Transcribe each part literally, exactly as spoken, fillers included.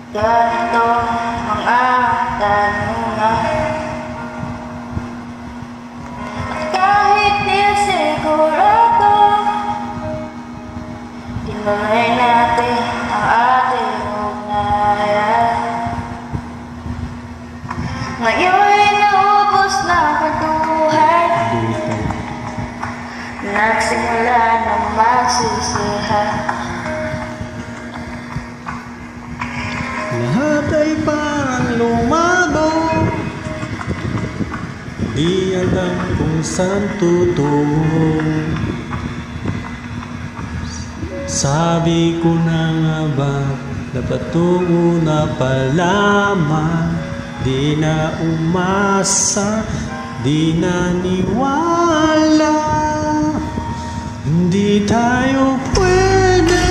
Ganito ang tanungan, at kahit di sigurado, tinuloy natin ang ating ugnayan. Ngayon'y naubos na kwentuhan, nagsimula na magsisihan. Lahat ay parang lumabo, di alam kung saan tutungo. Sabi ko na nga ba, dapat una pa lamang. Di na umasa, di na niwala, hindi tayo pwede.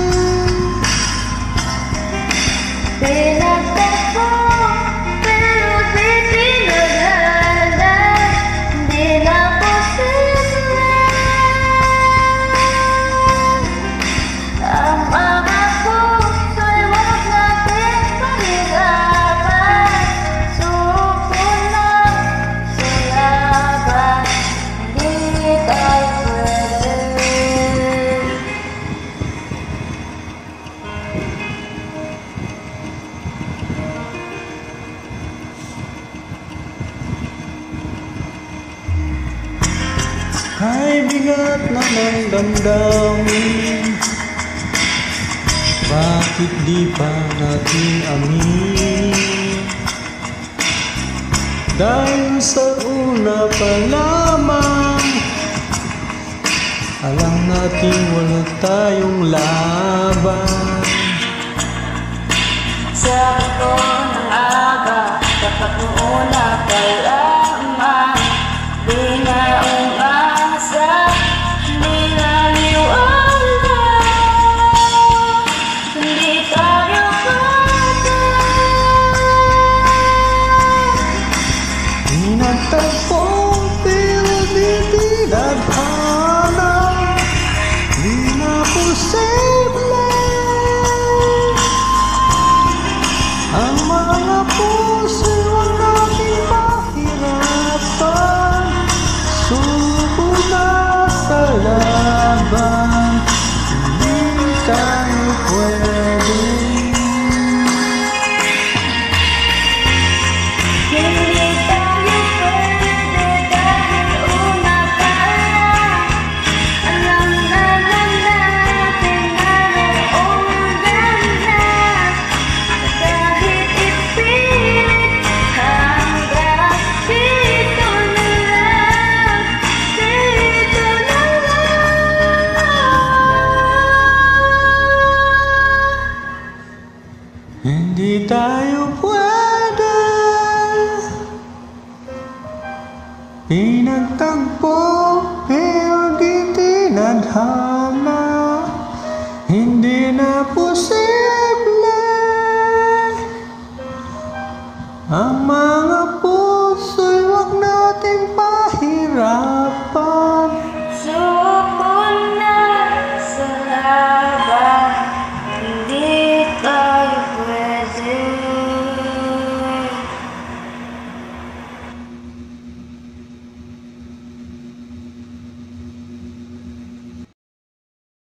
Pinagtagpo, pero di tinadhana, hindi na posible. Ang mga puso'y huwag natin pahirapan, suko lang sa laban, hindi tayo pwede. Ay bigat na ng damdamin, bakit di pa natin amin? Dahil sa una pa lamang, alam natin wala tayong laban. Sabi ko ng aga, dapat una pa lamang, di na umasa, di na niwala, hindi tayo pwede. Pinagtagpo pero di tinadhana, di na posible. Ang mga puso huwag natin mahirapan, suko na sa laban, hindi tayo pwede. Hindi tayo pwede dahil una pa lang, alam na lang natin na noong ganda, kahit ipilit hanggang dito na lang, dito na lang. Hindi tayo pwede. Pinagtagpo pero di tinadhana, hindi na posible. Ang